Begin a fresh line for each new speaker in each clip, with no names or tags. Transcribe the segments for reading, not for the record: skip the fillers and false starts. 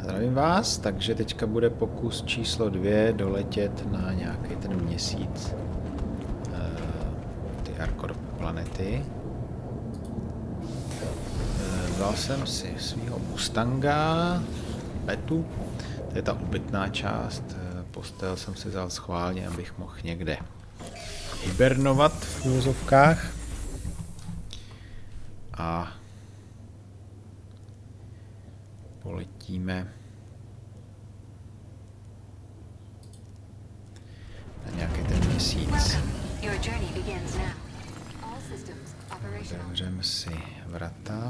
Zdravím vás, takže teďka bude pokus číslo 2 doletět na nějaký ten měsíc. Ty Arkor planety. Vzal jsem si svýho Mustanga, Betu, to je ta obytná část. Postel jsem si vzal schválně, abych mohl někde hibernovat v úvozovkách. A poletíme na nějaký ten měsíc. Otevřeme si vrata.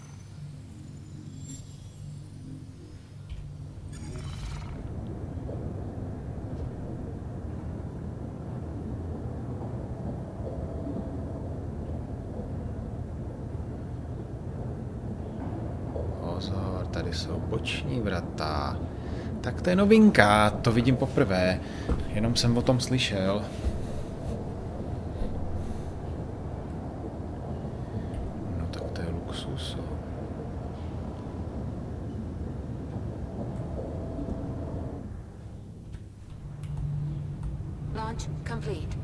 Pozor, tady jsou boční vrata. Tak to je novinka, to vidím poprvé. Jenom jsem o tom slyšel. No tak to je luxus.
Launch complete.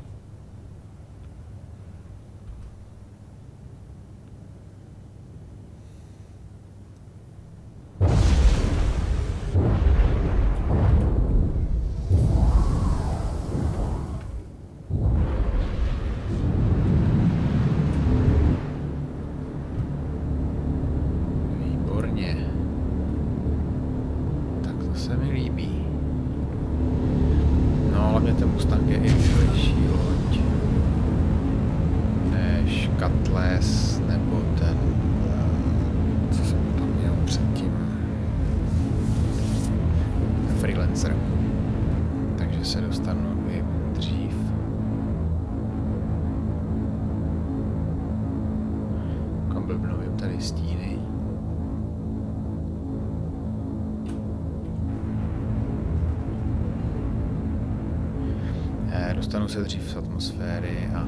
Takže se dostanu i dřív. Kam blbnovím tady stíny. Dostanu se dřív z atmosféry a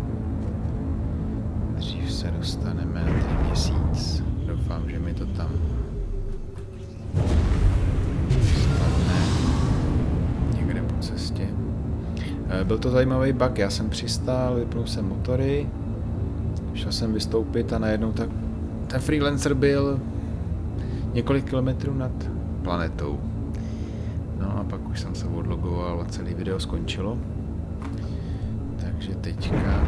dřív se dostaneme na ten měsíc. Doufám, že mi to tam cestě. Byl to zajímavý bug, já jsem přistál, vypnul jsem motory, šel jsem vystoupit a najednou ten freelancer byl několik kilometrů nad planetou. No a pak už jsem se odlogoval a celý video skončilo. Takže teďka...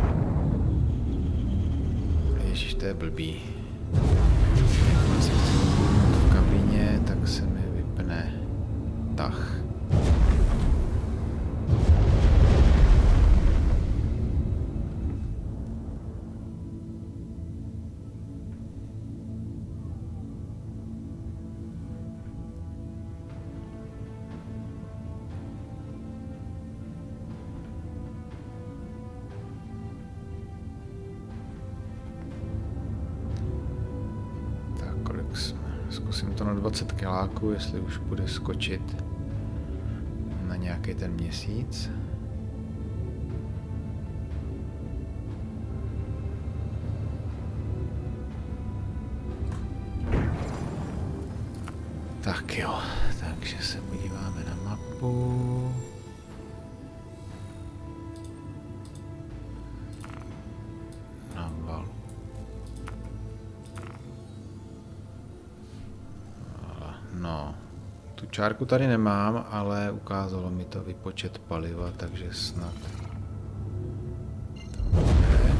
Ježiš, to je blbý. Jakmile se chci v kabině, tak se mi vypne tah. Zkusím to na 20 kiláků, jestli už bude skočit na nějaký ten měsíc. Tak jo, takže se podíváme na mapu. No, tu čárku tady nemám, ale ukázalo mi to výpočet paliva, takže snad to bude.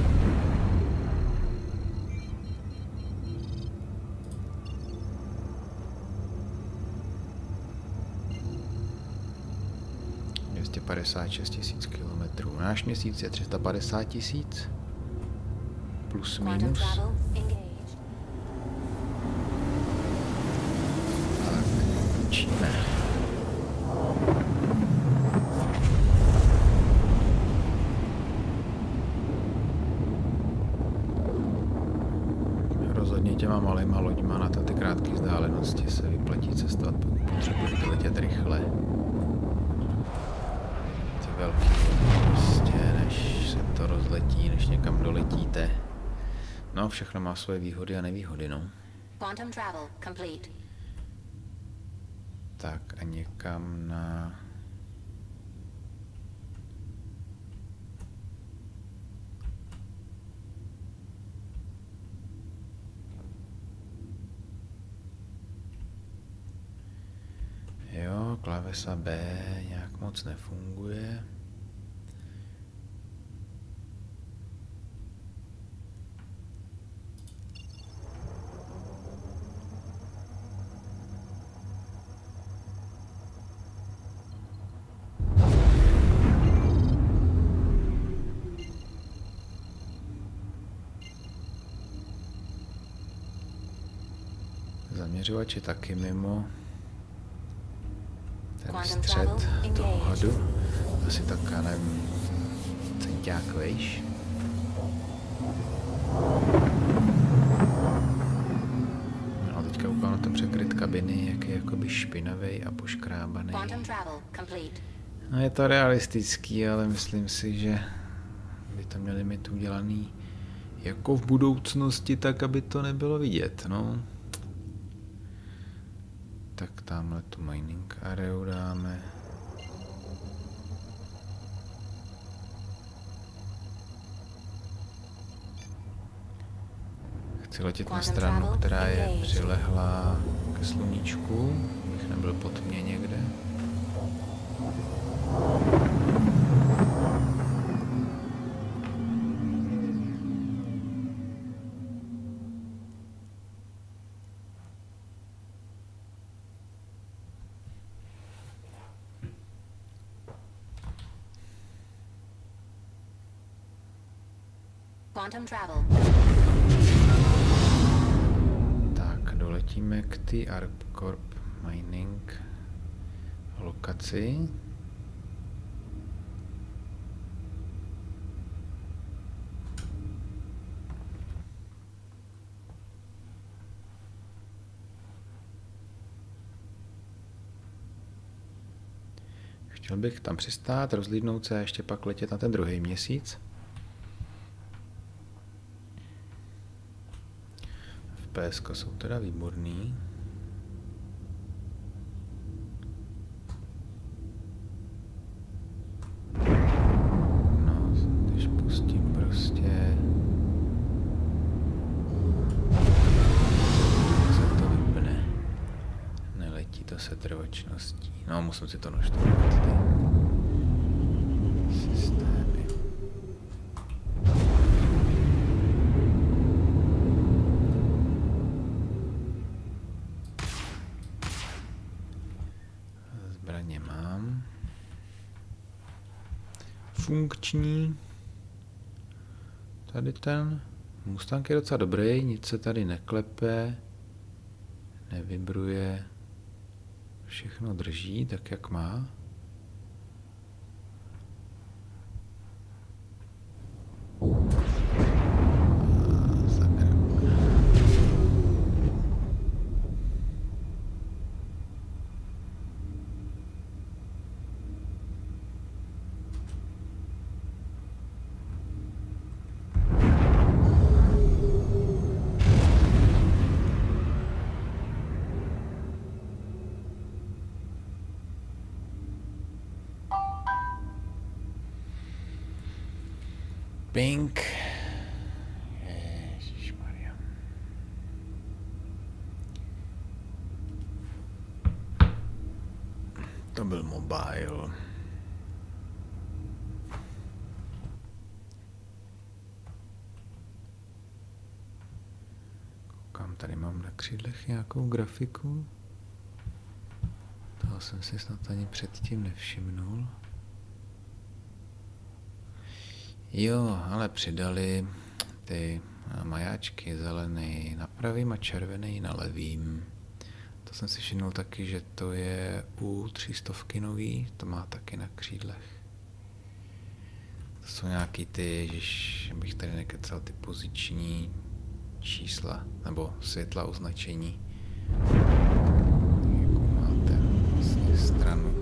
$256 000 kilometrů. Náš měsíc je 350 000 plus minus. Učíme. Rozhodně těma malýma loďma na ty krátké vzdálenosti se vyplatí cestovat, pokud potřebujete letět rychle. Ty velký prostě, než se to rozletí, než někam doletíte. No, všechno má svoje výhody a nevýhody, no. Quantum travel complete.
Tak a někam na... Jo, klávesa B nějak moc nefunguje. Zaměřovač je taky mimo. Ten střed toho hadu. Asi tak, já nevím, centiák vejš. No teďka ukážu ten překryt kabiny, jak je jakoby špinavý a poškrábaný. No je to realistický, ale myslím si, že by to měli mít udělaný jako v budoucnosti, tak aby to nebylo vidět, no. Tak tamhle tu mining areu dáme. Chci letět na stranu, která je přilehlá ke sluníčku, abych nebyl pod mě někde. Tak, doletíme k té ArcCorp Mining lokaci. Chtěl bych tam přistát, rozlídnout se a ještě pak letět na ten druhý měsíc. FPSka jsou teda výborný. No, když pustím prostě... se to vypne. Neletí to se trvačností. No, musím si to naštudovat ty systémy. Zbraně mám. Funkční. Tady ten Mustang je docela dobrý, nic se tady neklepe, nevibruje. Všechno drží tak, jak má. Pink. Ježišmarja. To byl mobile. Koukám, tady mám na křídlech nějakou grafiku. Toho jsem si snad ani předtím nevšimnul. Jo, ale přidali ty majáčky zelený na pravým a červený na levým. To jsem si všimnul taky, že to je u 300 nový, to má taky na křídlech. To jsou nějaký ty, ježiš, bych tady nekecal, ty poziční čísla, nebo světla označení. Jakou máte vlastně stranu.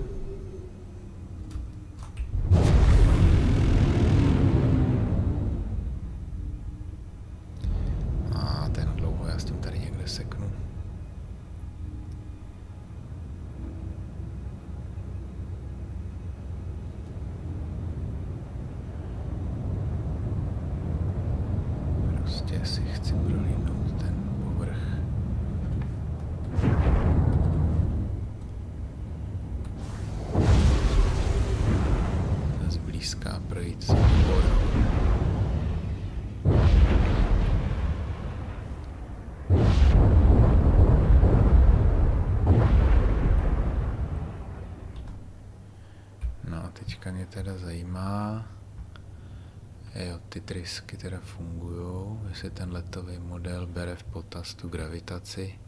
mě teda zajímá, jo, ty trysky teda fungujou, jestli ten letový model bere v potaz tu gravitaci.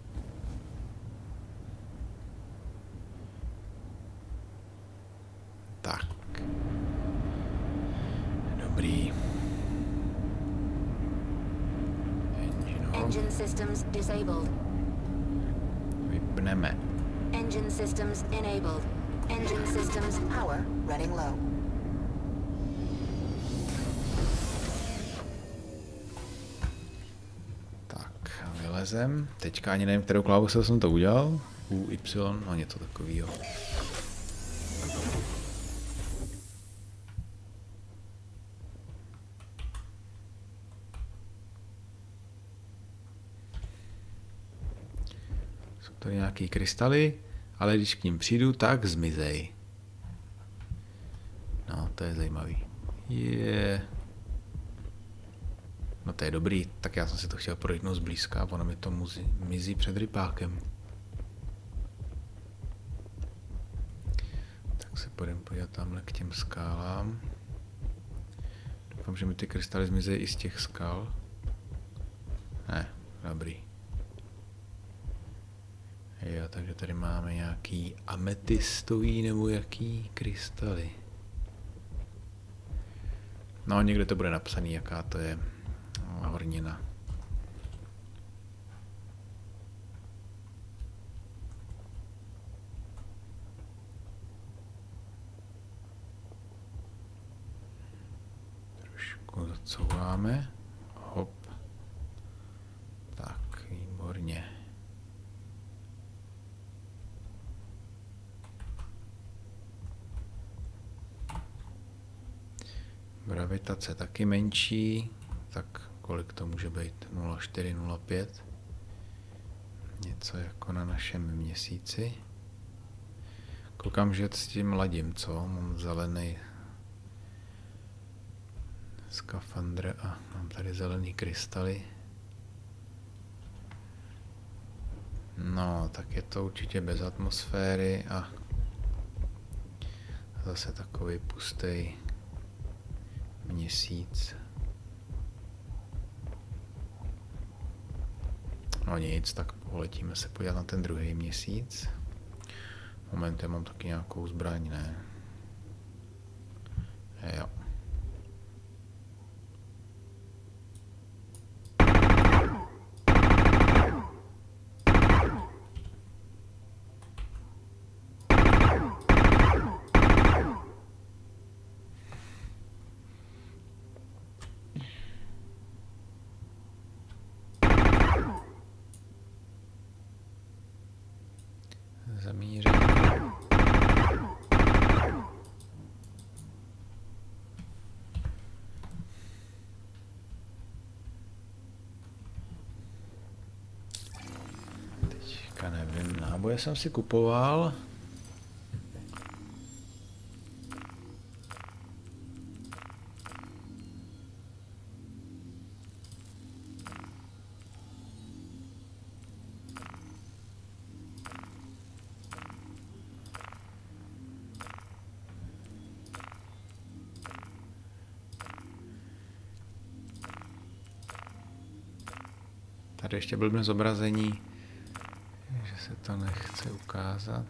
Tak. Dobrý.
Engine systems disabled.
Vypneme.
Engine systems enabled. Engine systems power running low.
Tak, vylezem. Teďka ani nevím, kterou klávesou jsem to udělal. U, Y, no něco takového. Jsou tady nějaký krystaly, ale když k ním přijdu, tak zmizej. No, to je zajímavý. No to je dobrý, tak já jsem si to chtěl projdnout zblízka a ono mi to mizí před rypákem. Tak se půjdeme podívat tamhle k těm skálám. Doufám, že mi ty krystaly zmizejí i z těch skal. Ne, dobrý. Jo, takže tady máme nějaký ametistový nebo jaký krystaly. No, někde to bude napsaný, jaká to je hornina. Trošku zacouváme. Hop. Tak, výborně. Gravitace taky menší, tak kolik to může být? 0,4, 0,5. Něco jako na našem měsíci. Koukám, že s tím ladím, co? Mám zelený skafandr a mám tady zelený krystaly. No, tak je to určitě bez atmosféry a zase takový pustý měsíc. No nic, tak poletíme se podívat na ten druhý měsíc. Moment, já mám taky nějakou zbraň, ne? Jo. Zamířit. Teďka nevím, náboje jsem si kupoval. Tady ještě blbne zobrazení, že se to nechce ukázat.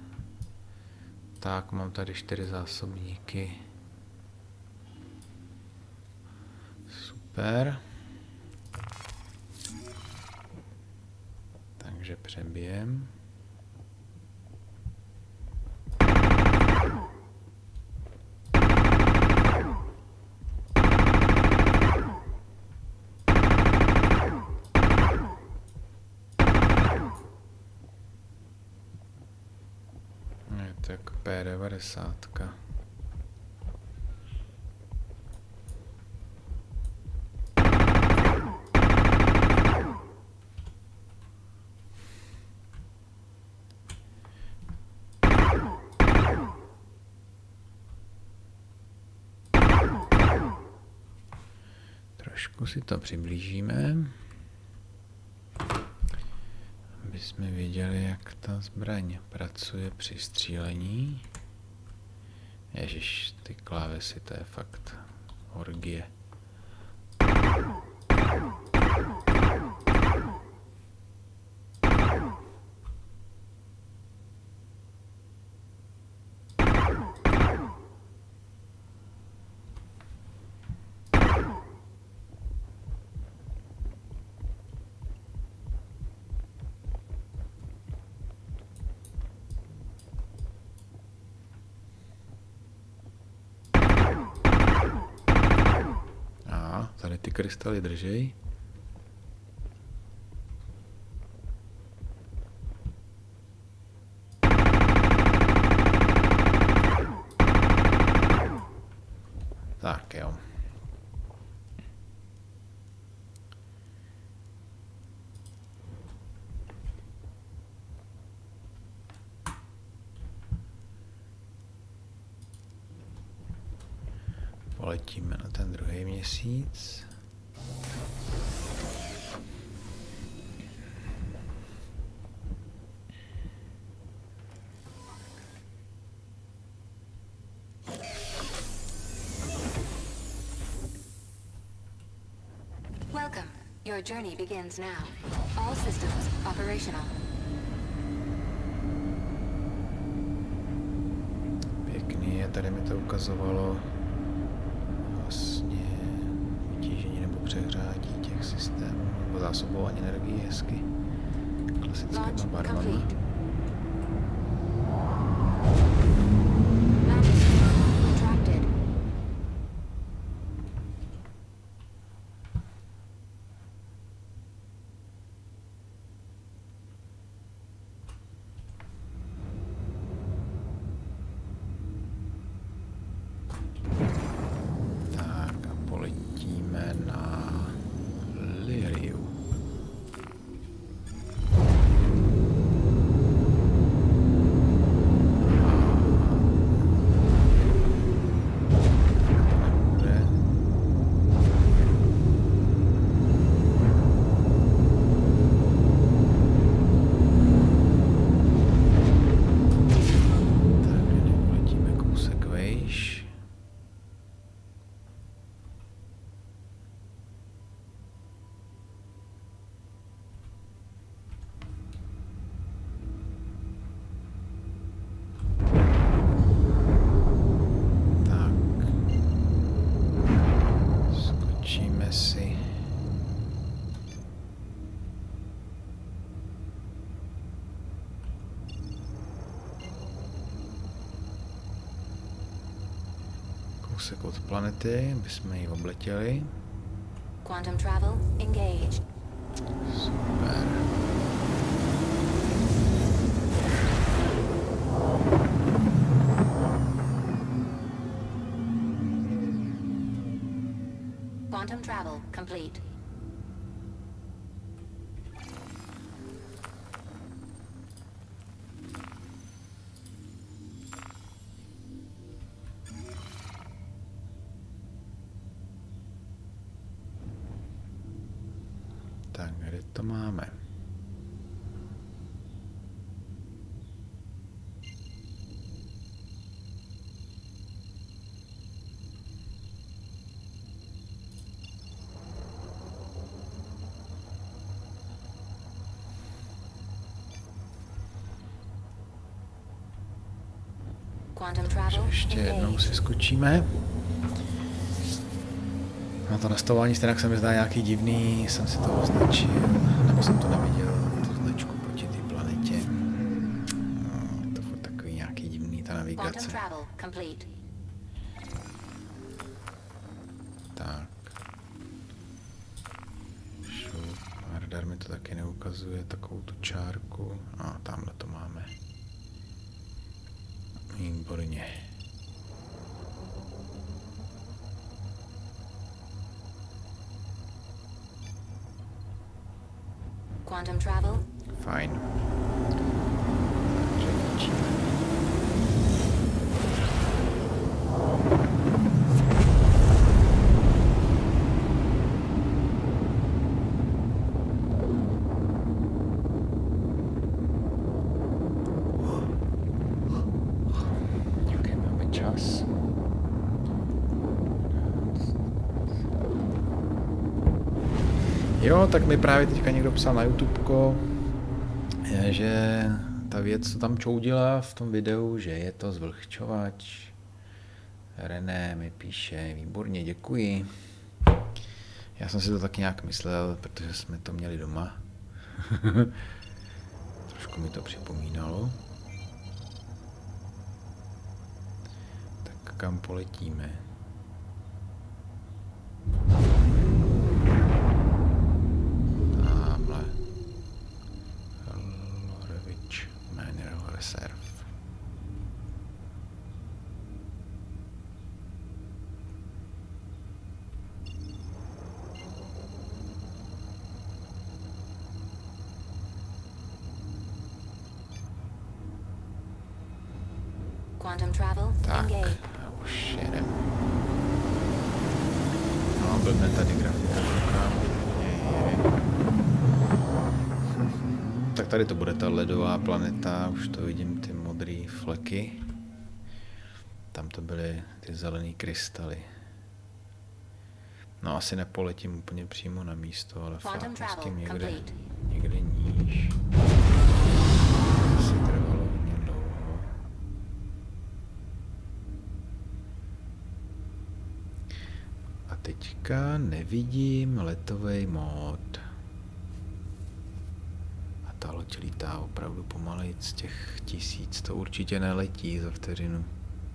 Tak, mám tady 4 zásobníky. Super. Takže přebijem. Je to jako P90. Trošku si to přiblížíme, aby jsme věděli, jak ta zbraň pracuje při střílení. Ježiš, ty klávesy, to je fakt orgie. Tady ty krystaly držej. Tak jo. Poletíme na ten druhý měsíc.
Welcome. Your journey begins now. All systems operational.
Pěkný, a tady mi to ukazovalo vlastně vytížení nebo přehřátí těch systémů nebo zásobování energie hezky klasickýma barvama. Kousek od planety, bychom ji obletěli.
Quantum travel engaged.
Super.
Quantum travel complete.
Tak, kde to máme?
Quantum travel
Ještě jednou
engaged.
si skočíme. Na to nastavování stejnak se mi zdá nějaký divný, jsem si to označil, nebo jsem to neviděl, tu značku proti té planetě. No, to furt takový nějaký divný, ta
Quantum
navigace.
travel complete.
Tak. Šup, radar mi to taky neukazuje, takovou tu čárku. A tamhle to máme. Výborně.
Quantum travel.
Fajn. Takže končíme. Jaký máme čas? Jo, tak mi právě teďka někdo psal na YouTubeko, že ta věc, co tam čoudila v tom videu, že je to zvlhčovač. René mi píše, výborně, děkuji. Já jsem si to taky nějak myslel, protože jsme to měli doma. Trošku mi to připomínalo. Tak kam poletíme? Tamhle. Lorevich Mineral Reserve.
Quantum travel engaged.
Už jedem. No, blbne tady grafika, koukám. Tak tady to bude ta ledová planeta, už to vidím, ty modré fleky. Tam to byly ty zelené krystaly. No, asi nepoletím úplně přímo na místo, ale fakt s tím někde níž. Asi trvalo hodně dlouho. A teďka nevidím letový mód. A ta loď lítá opravdu pomaleji z těch 1000, to určitě neletí za vteřinu.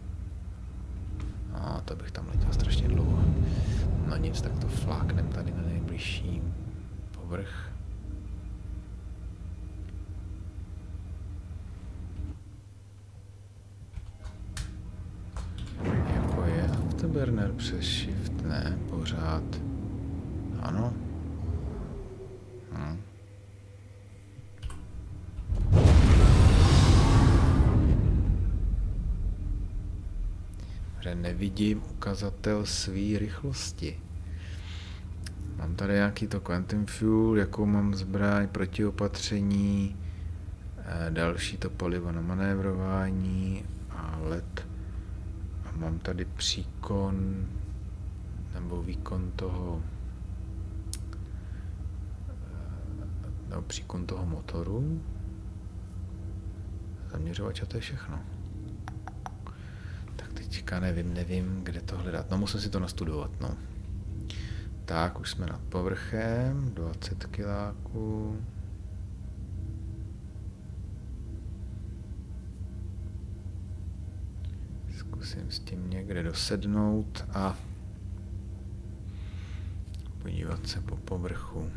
A to bych tam letěl strašně dlouho. No nic, tak to fláknem tady na nejbližší povrch. Jako je Afterburner přes Shift? Ne, pořád. Ano. Že nevidím ukazatel své rychlosti. Mám tady nějaký to Quantum Fuel, jakou mám zbraň, protiopatření, další to palivo na manévrování a let. A mám tady příkon, nebo výkon toho, nebo příkon toho motoru. Zaměřovač a to je všechno. Teďka nevím, kde to hledat. No, musím si to nastudovat, no. Tak, už jsme nad povrchem, 20 kiláků. Zkusím s tím někde dosednout a podívat se po povrchu.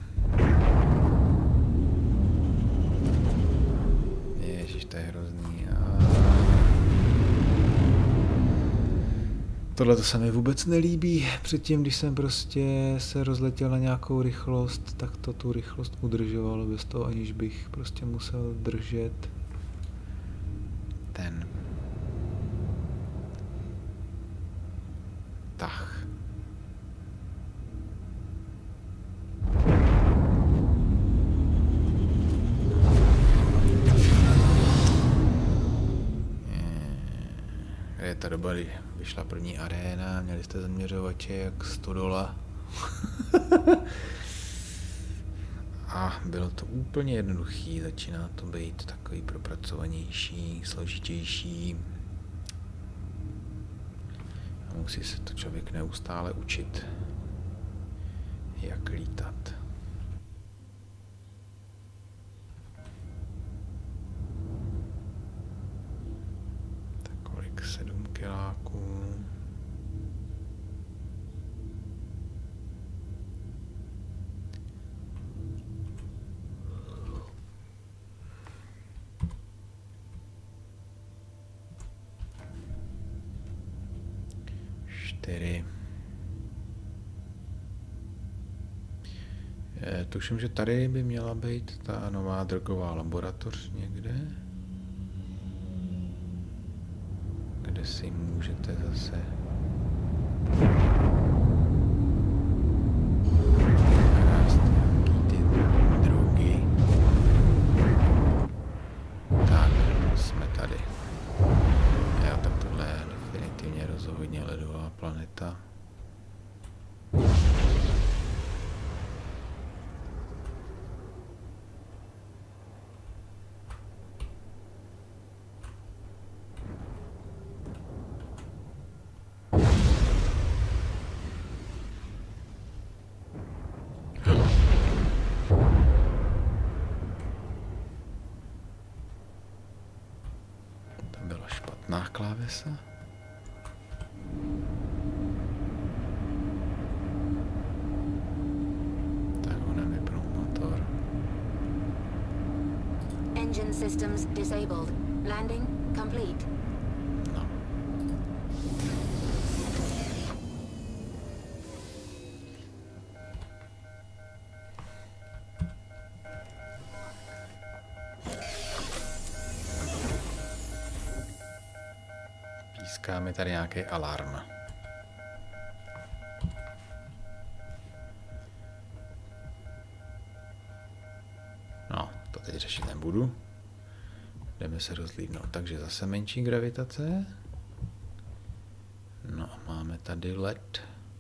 Ježiš, to je hrozný. Tohle to se mi vůbec nelíbí. Předtím, když jsem prostě se rozletěl na nějakou rychlost, tak to tu rychlost udržovalo bez toho, aniž bych prostě musel držet ten tah. Je ta doba, kdy vyšla první aréna, měli jste zaměřovače jak stodola. A bylo to úplně jednoduchý, začíná to být takový propracovanější, složitější. A musí se to člověk neustále učit, jak lítat. Tak kolik? 7 kiláků. Tuším, že tady by měla být ta nová drogová laboratoř někde, kde si můžete zase krást nějaký ty drogy. Tak, jsme tady. Jo, tak tohle je definitivně rozhodně ledová planeta.
špatná klávesa? Tak ona vypnou motor.
Engine systems disabled. Landing complete.
No. Píská mi tady nějaký alarm. No, to teď řešit nebudu. Jdeme se rozlídnout. Takže zase menší gravitace. No a máme tady LED.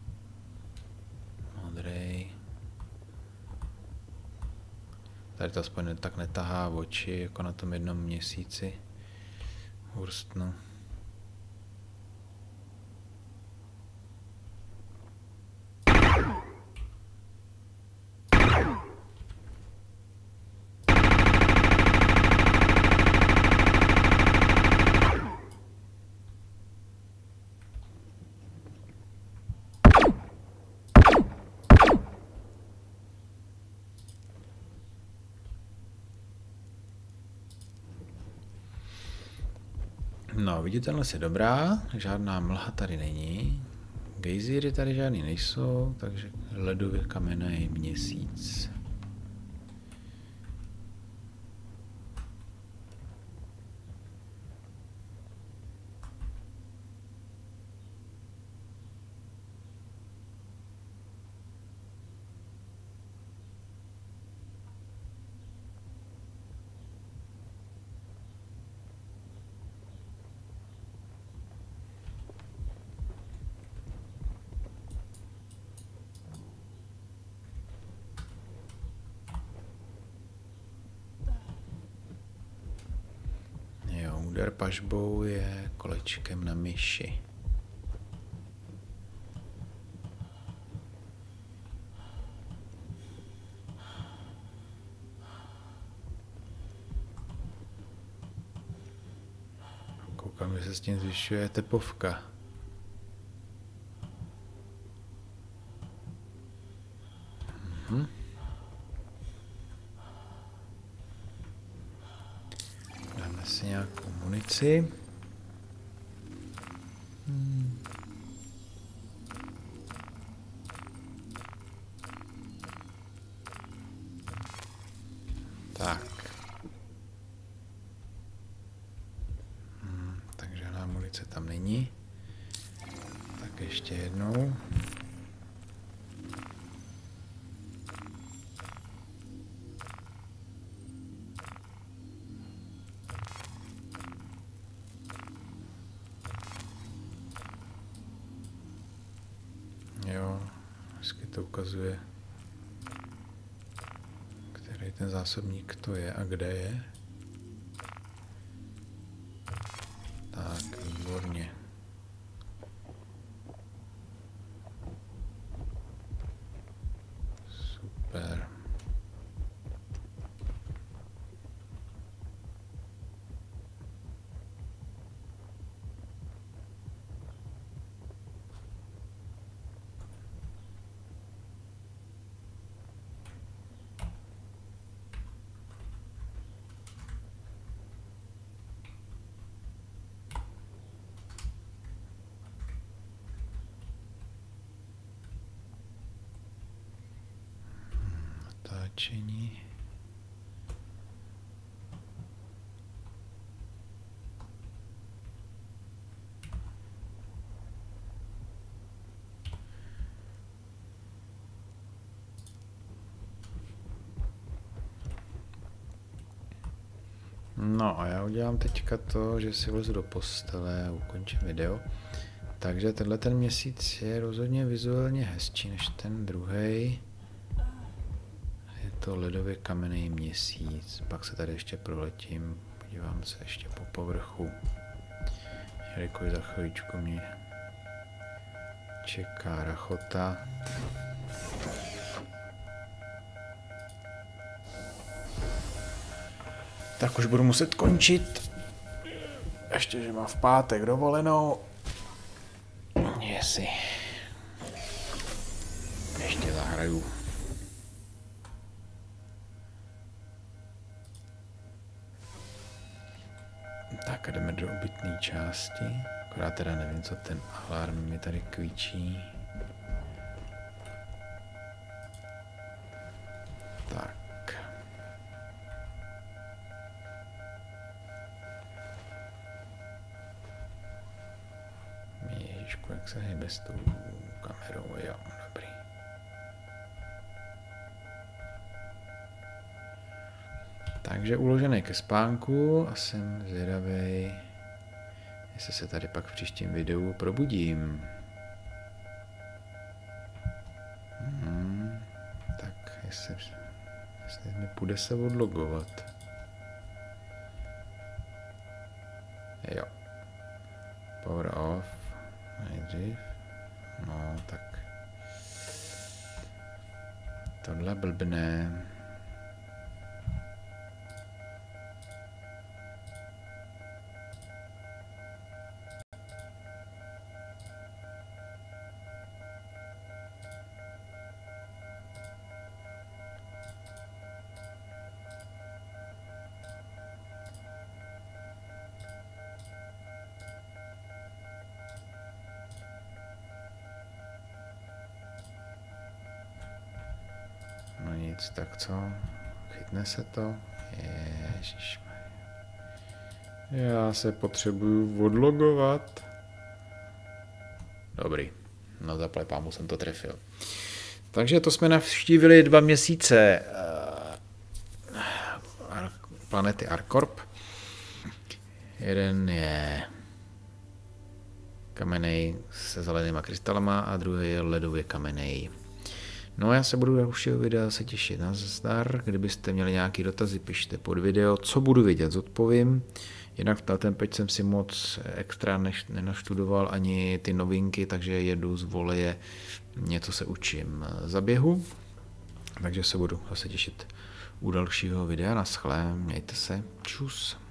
Modrej. Tady to aspoň tak netahá oči, jako na tom jednom měsíci. Hurstnu. No, viditelnost je dobrá, žádná mlha tady není, gejzíry tady žádný nejsou, takže ledově kamenný měsíc. Úder pažbou je kolečkem na myši. Koukám, že se s tím zvyšuje tepovka. Dáme si nějakou munici. Tak. Takže žádná munice tam není. Tak ještě jednou. Jo, hezky to ukazuje, který ten zásobník to je a kde je. Tak, výborně. Super. Natáčení. No a já udělám teďka to, že si vlezu do postele a ukončím video. Takže tenhle ten měsíc je rozhodně vizuálně hezčí než ten druhý. Je to ledově kamenný měsíc. Pak se tady ještě proletím, podívám se ještě po povrchu. Jelikož za chvíličku mě čeká rachota. Tak už budu muset končit. Ještě, že má v pátek dovolenou.
Jestli ještě zahraju. Tak a jdeme do obytné části. Akorát teda nevím, co ten alarm mi tady kvíčí. Tak. Ježišku, jak se hejbe s tou kamerou, jo, dobrý. Takže uložený ke spánku a jsem zvědavej, jestli se tady pak v příštím videu probudím. Tak, jestli mi půjde se odlogovat. Jo. Power off. Nejdřív. No, tak. Tohle blbne. No nic, tak co? Chytne se to? Ježišmarja. Já se potřebuju odlogovat. Dobrý. No zaplať pámu jsem to trefil. Takže to jsme navštívili 2 měsíce planety Arcorp. Jeden je kamenej se zelenýma krystalama a druhý je ledově kamenej. No já se budu dalšího videa se těšit. Nazdar, kdybyste měli nějaký dotazy, pište pod video, co budu vědět, zodpovím. Jinak na ten peč jsem si moc extra nenaštudoval ani ty novinky, takže jedu z voleje, něco se učím za běhu. Takže se budu zase těšit u dalšího videa. Naschle, mějte se, čus.